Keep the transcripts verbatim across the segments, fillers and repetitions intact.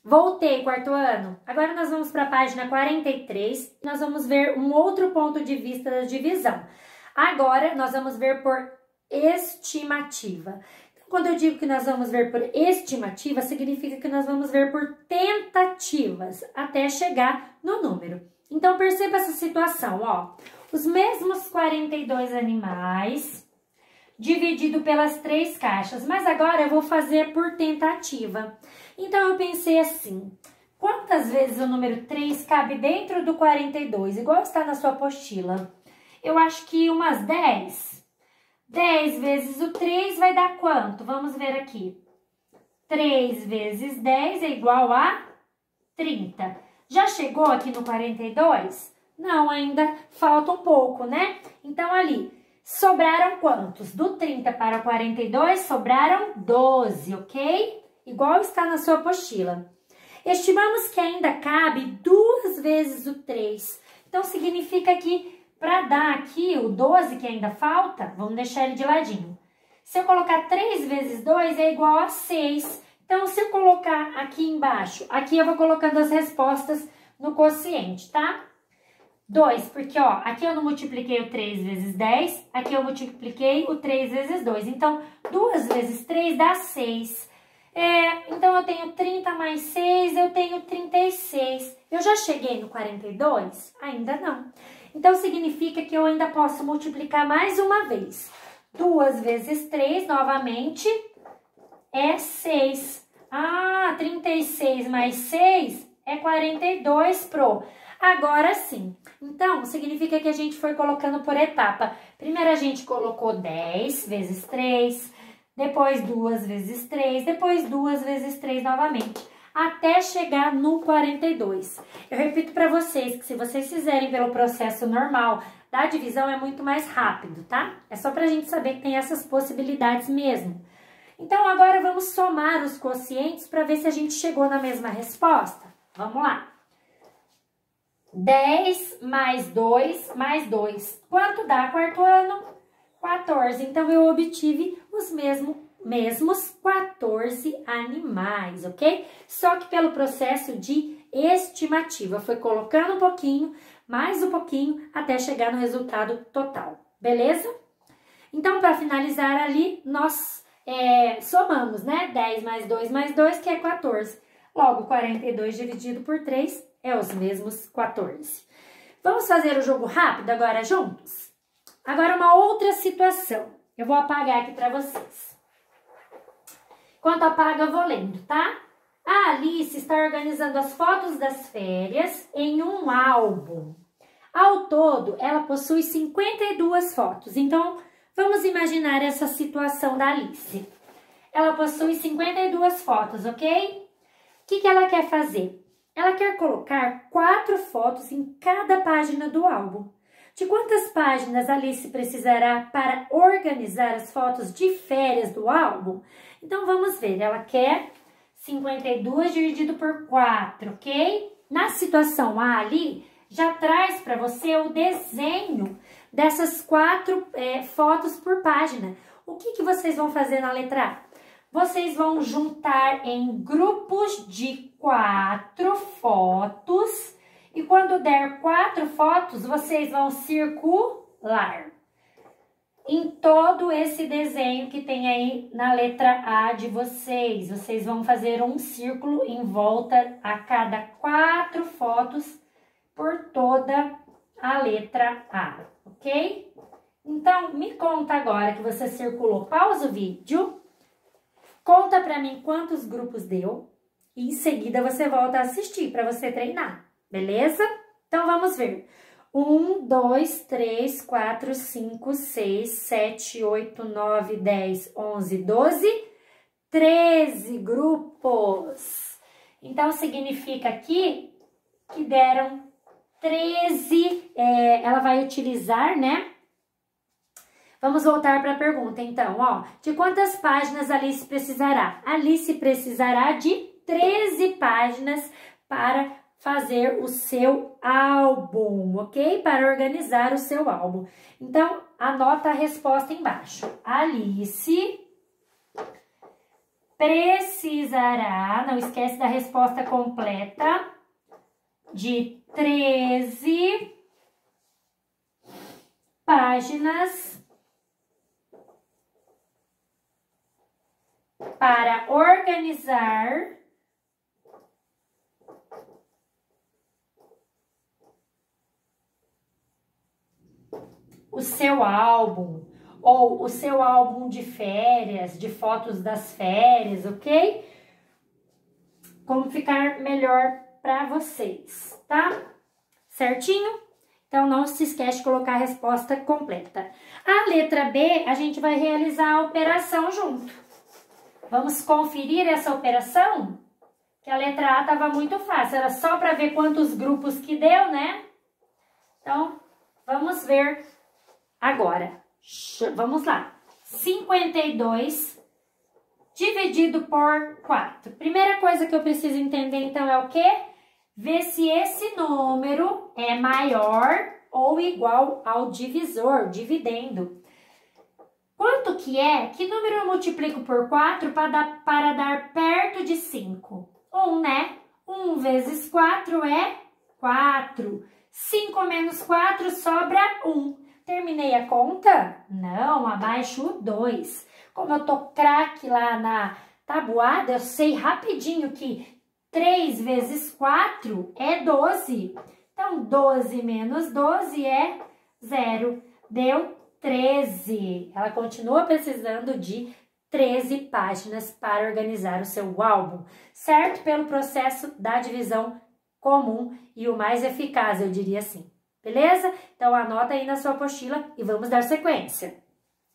Voltei, quarto ano. Agora nós vamos para a página quarenta e três. Nós vamos ver um outro ponto de vista da divisão. Agora nós vamos ver por estimativa. Então, quando eu digo que nós vamos ver por estimativa, significa que nós vamos ver por tentativas até chegar no número. Então, perceba essa situação, ó. Os mesmos quarenta e dois animais dividido pelas três caixas, mas agora eu vou fazer por tentativa. Então, eu pensei assim, quantas vezes o número três cabe dentro do quarenta e dois, igual está na sua apostila? Eu acho que umas dez. dez vezes o três vai dar quanto? Vamos ver aqui. três vezes dez é igual a trinta. Já chegou aqui no quarenta e dois? Não, ainda falta um pouco, né? Então, ali, sobraram quantos? Do trinta para o quarenta e dois, sobraram doze, ok? Igual está na sua apostila. Estimamos que ainda cabe duas vezes o três. Então, significa que para dar aqui o doze que ainda falta, vamos deixar ele de ladinho. Se eu colocar três vezes dois é igual a seis. Então, se eu colocar aqui embaixo, aqui eu vou colocando as respostas no quociente, tá? dois, porque ó, aqui eu não multipliquei o três vezes dez, aqui eu multipliquei o três vezes dois. Então, duas vezes três dá seis. É, então, eu tenho trinta mais seis, eu tenho trinta e seis. Eu já cheguei no quarenta e dois? Ainda não. Então, significa que eu ainda posso multiplicar mais uma vez. duas vezes três, novamente, é seis. Ah, trinta e seis mais seis é quarenta e dois pro. Agora sim. Então, significa que a gente foi colocando por etapa. Primeiro a gente colocou dez vezes três, depois duas vezes três, depois duas vezes três novamente, até chegar no quarenta e dois. Eu repito para vocês que se vocês fizerem pelo processo normal da divisão é muito mais rápido, tá? É só pra gente saber que tem essas possibilidades mesmo. Então, agora vamos somar os quocientes para ver se a gente chegou na mesma resposta. Vamos lá. dez mais dois mais dois. Quanto dá, quarto ano? quatorze. Então, eu obtive os mesmos, mesmos quatorze animais, ok? Só que pelo processo de estimativa. Foi colocando um pouquinho, mais um pouquinho, até chegar no resultado total. Beleza? Então, para finalizar ali, nós é, somamos, né? dez mais dois mais dois, que é quatorze. Logo, quarenta e dois dividido por três é os mesmos quatorze. Vamos fazer o jogo rápido agora juntos? Agora, uma outra situação. Eu vou apagar aqui para vocês. Enquanto apaga, eu vou lendo, tá? A Alice está organizando as fotos das férias em um álbum. Ao todo, ela possui cinquenta e duas fotos. Então, vamos imaginar essa situação da Alice. Ela possui cinquenta e duas fotos, ok? O que que ela quer fazer? Ela quer colocar quatro fotos em cada página do álbum. De quantas páginas a Alice precisará para organizar as fotos de férias do álbum? Então, vamos ver. Ela quer cinquenta e duas dividido por quatro, ok? Na situação A ali, já traz para você o desenho dessas quatro é, fotos por página. O que que vocês vão fazer na letra A? Vocês vão juntar em grupos de quatro fotos e quando der quatro fotos, vocês vão circular em todo esse desenho que tem aí na letra A de vocês. Vocês vão fazer um círculo em volta a cada quatro fotos por toda a letra A, ok? Então, me conta agora que você circulou. Pausa o vídeo. Conta pra mim quantos grupos deu e em seguida você volta a assistir para você treinar, beleza? Então, vamos ver. um, dois, três, quatro, cinco, seis, sete, oito, nove, dez, onze, doze, treze grupos. Então, significa aqui que deram treze, é, ela vai utilizar, né? Vamos voltar para a pergunta, então, ó. De quantas páginas a Alice precisará? A Alice precisará de treze páginas para fazer o seu álbum, ok? Para organizar o seu álbum. Então, anota a resposta embaixo. Alice precisará, não esquece da resposta completa, de treze páginas para organizar o seu álbum, ou o seu álbum de férias, de fotos das férias, ok? Como ficar melhor para vocês, tá? Certinho? Então, não se esquece de colocar a resposta completa. A letra B, a gente vai realizar a operação junto. Vamos conferir essa operação? Que a letra A estava muito fácil, era só para ver quantos grupos que deu, né? Então, vamos ver agora. Vamos lá. cinquenta e dois dividido por quatro. Primeira coisa que eu preciso entender, então, é o quê? Ver se esse número é maior ou igual ao divisor, dividendo. Quanto que é? Que número eu multiplico por quatro para dar, para dar perto de cinco? um, né? um vezes quatro é quatro. cinco menos quatro sobra um. Terminei a conta? Não, abaixo o dois. Como eu tô craque lá na tabuada, eu sei rapidinho que três vezes quatro é doze. Então, doze menos doze é zero. Deu treze. Ela continua precisando de treze páginas para organizar o seu álbum, certo? Pelo processo da divisão comum e o mais eficaz, eu diria assim. Beleza? Então, anota aí na sua apostila e vamos dar sequência.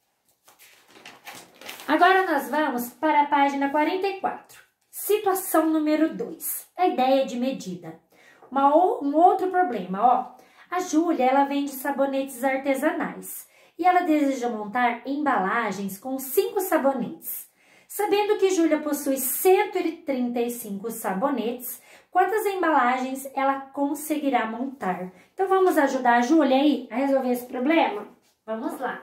Agora, nós vamos para a página quarenta e quatro. Situação número dois. A ideia de medida. Uma, um outro problema, ó. A Júlia, ela vende sabonetes artesanais e ela deseja montar embalagens com cinco sabonetes. Sabendo que Júlia possui cento e trinta e cinco sabonetes, quantas embalagens ela conseguirá montar? Então, vamos ajudar a Júlia aí a resolver esse problema? Vamos lá.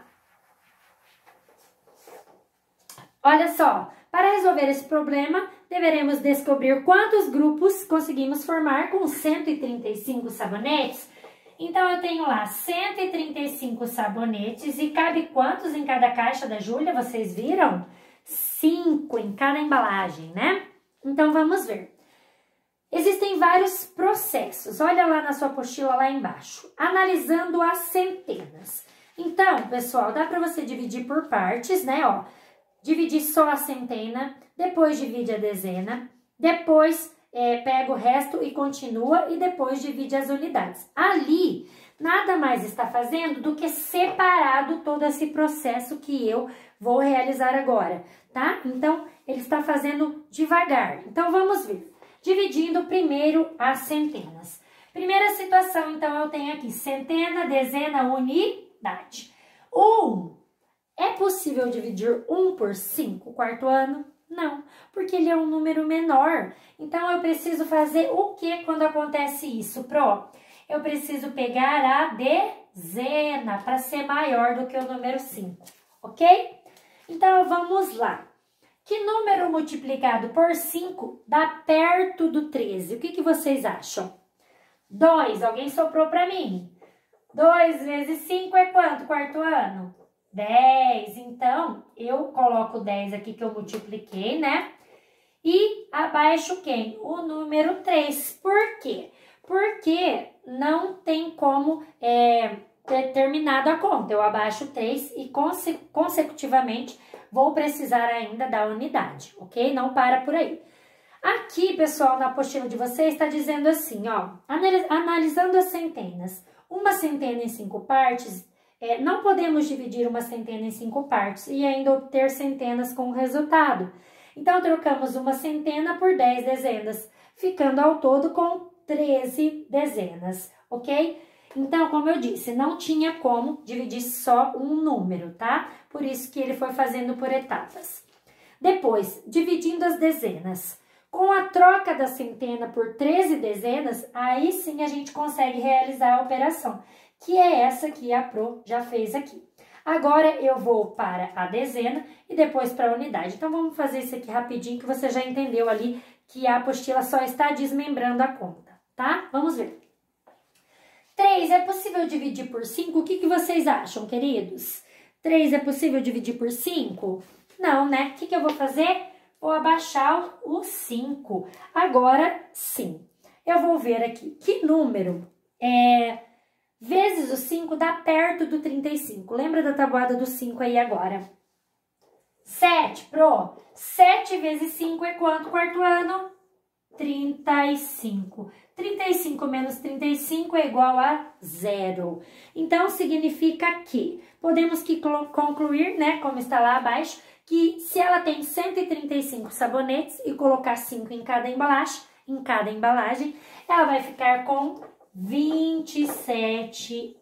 Olha só, para resolver esse problema, deveremos descobrir quantos grupos conseguimos formar com cento e trinta e cinco sabonetes. Então, eu tenho lá cento e trinta e cinco sabonetes e cabe quantos em cada caixa da Júlia? Vocês viram? cinco em cada embalagem, né? Então, vamos ver. Existem vários processos. Olha lá na sua apostila lá embaixo. Analisando as centenas. Então, pessoal, dá para você dividir por partes, né? Ó, dividir só a centena, depois divide a dezena, depois é, pega o resto e continua e depois divide as unidades. Ali, nada mais está fazendo do que separado todo esse processo que eu vou realizar agora, tá? Então, ele está fazendo devagar. Então, vamos ver. Dividindo primeiro as centenas. Primeira situação, então, eu tenho aqui centena, dezena, unidade. Um, é possível dividir um por cinco, quarto ano? Não, porque ele é um número menor. Então, eu preciso fazer o que quando acontece isso, Pro? Eu preciso pegar a dezena para ser maior do que o número cinco, ok? Então, vamos lá. Que número multiplicado por cinco dá perto do treze? O que, que vocês acham? dois, alguém soprou para mim. dois vezes cinco é quanto, quarto ano? dez. Então, eu coloco dez aqui que eu multipliquei, né? E abaixo quem? O número três. Por quê? Porque não tem como é, ter terminado a conta. Eu abaixo três e conse consecutivamente vou precisar ainda da unidade, ok? Não para por aí. Aqui, pessoal, na apostila de vocês está dizendo assim, ó, analisando as centenas. Uma centena em cinco partes, é, não podemos dividir uma centena em cinco partes e ainda obter centenas com o resultado. Então, trocamos uma centena por dez dezenas, ficando ao todo com treze dezenas, ok? Então, como eu disse, não tinha como dividir só um número, tá? Por isso que ele foi fazendo por etapas. Depois, dividindo as dezenas. Com a troca da centena por treze dezenas, aí sim a gente consegue realizar a operação, que é essa que a Pro já fez aqui. Agora, eu vou para a dezena e depois para a unidade. Então, vamos fazer isso aqui rapidinho, que você já entendeu ali que a apostila só está desmembrando a conta, tá? Vamos ver. três é possível dividir por cinco? O que, que vocês acham, queridos? três é possível dividir por cinco? Não, né? O que, que eu vou fazer? Vou abaixar o cinco. Agora, sim. Eu vou ver aqui que número é, vezes o cinco dá perto do trinta e cinco. Lembra da tabuada do cinco aí agora? sete, pro. sete vezes cinco é quanto, quarto ano? trinta e cinco. trinta e cinco menos trinta e cinco é igual a zero. Então, significa que podemos que concluir, né, como está lá abaixo, que se ela tem cento e trinta e cinco sabonetes e colocar cinco em cada embalagem, em cada embalagem, ela vai ficar com vinte e sete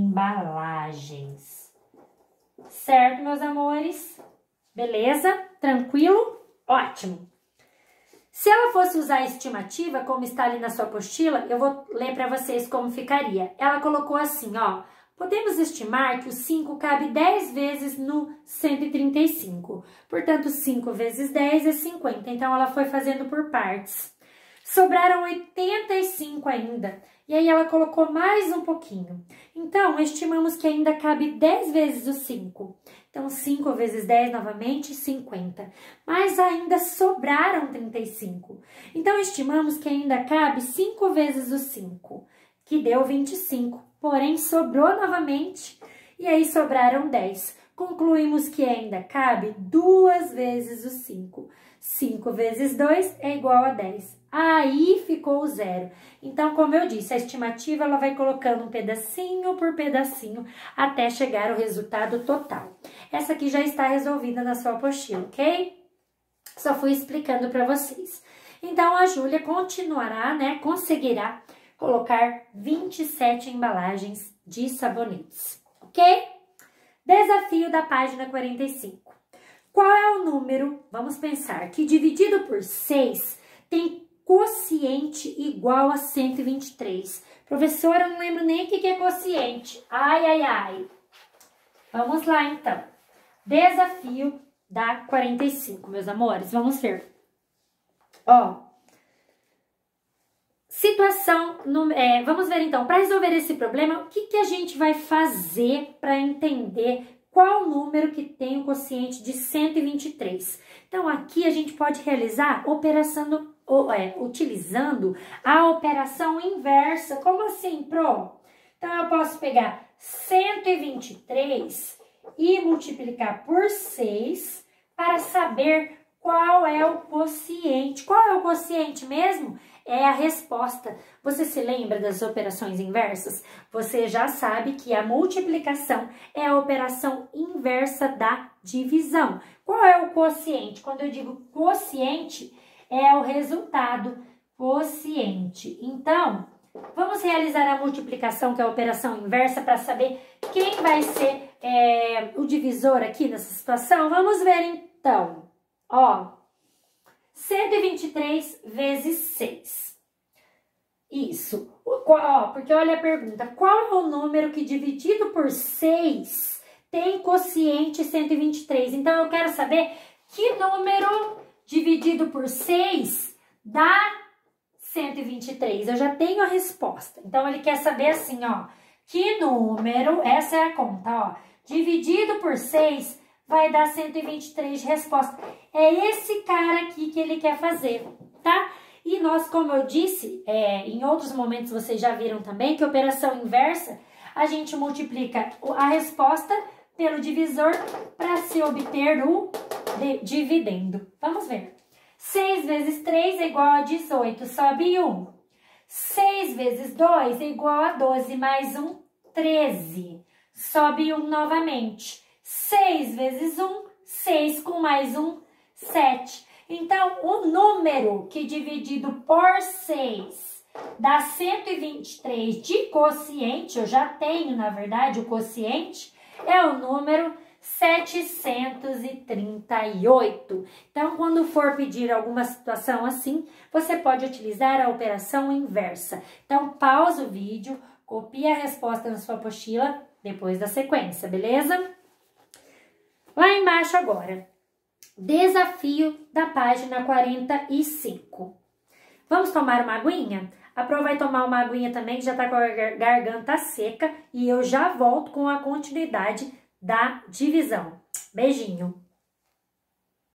embalagens. Certo, meus amores? Beleza? Tranquilo? Ótimo. Se ela fosse usar a estimativa, como está ali na sua apostila, eu vou ler para vocês como ficaria. Ela colocou assim, ó. Podemos estimar que o cinco cabe dez vezes no cento e trinta e cinco. Portanto, cinco vezes dez é cinquenta. Então, ela foi fazendo por partes. Sobraram oitenta e cinco ainda. E aí, ela colocou mais um pouquinho. Então, estimamos que ainda cabe dez vezes o cinco. Então, cinco vezes dez, novamente, cinquenta. Mas ainda sobraram trinta e cinco. Então, estimamos que ainda cabe cinco vezes o cinco, que deu vinte e cinco. Porém, sobrou novamente, e aí sobraram dez. Concluímos que ainda cabe duas vezes o cinco. cinco vezes dois é igual a dez. Aí ficou o zero. Então, como eu disse, a estimativa ela vai colocando um pedacinho por pedacinho até chegar ao resultado total. Essa aqui já está resolvida na sua apostila, ok? Só fui explicando para vocês. Então, a Júlia continuará, né, conseguirá colocar vinte e sete embalagens de sabonetes, ok? Desafio da página quarenta e cinco. Qual é o número, vamos pensar, que dividido por seis tem quociente igual a cento e vinte e três? Professora, eu não lembro nem o que é quociente. Ai, ai, ai. Vamos lá, então. Desafio da quarenta e cinco, meus amores. Vamos ver. Ó. Situação, no, é, vamos ver então, para resolver esse problema, o que, que a gente vai fazer para entender qual número que tem o quociente de cento e vinte e três? Então, aqui a gente pode realizar operação, ou, é, utilizando a operação inversa. Como assim, Pro? Então, eu posso pegar cento e vinte e três e multiplicar por seis para saber qual é o quociente. Qual é o quociente mesmo? É a resposta. Você se lembra das operações inversas? Você já sabe que a multiplicação é a operação inversa da divisão. Qual é o quociente? Quando eu digo quociente, é o resultado quociente. Então, vamos realizar a multiplicação, que é a operação inversa, para saber quem vai ser é, o divisor aqui nessa situação. Vamos ver então. Ó. cento e vinte e três vezes seis. Isso. Ó, porque olha a pergunta. Qual é o número que dividido por seis tem quociente cento e vinte e três? Então, eu quero saber que número dividido por seis dá cento e vinte e três. Eu já tenho a resposta. Então, ele quer saber assim, ó. Que número, essa é a conta, ó. Dividido por seis vai dar cento e vinte e três de resposta. É esse cara aqui que ele quer fazer, tá? E nós, como eu disse, é, em outros momentos vocês já viram também que operação inversa, a gente multiplica a resposta pelo divisor para se obter o dividendo. Vamos ver. seis vezes três é igual a dezoito, sobe um. seis vezes dois é igual a doze, mais um, treze. Sobe um novamente. seis vezes um, seis com mais um, sete. Então, o número que dividido por seis dá cento e vinte e três de quociente, eu já tenho, na verdade, o quociente, é o número setecentos e trinta e oito. Então, quando for pedir alguma situação assim, você pode utilizar a operação inversa. Então, pausa o vídeo, copia a resposta na sua apostila depois da sequência, beleza? Lá embaixo agora, desafio da página quarenta e cinco. Vamos tomar uma aguinha? A Pro vai tomar uma aguinha também, que já tá com a garganta seca. E eu já volto com a continuidade da divisão. Beijinho!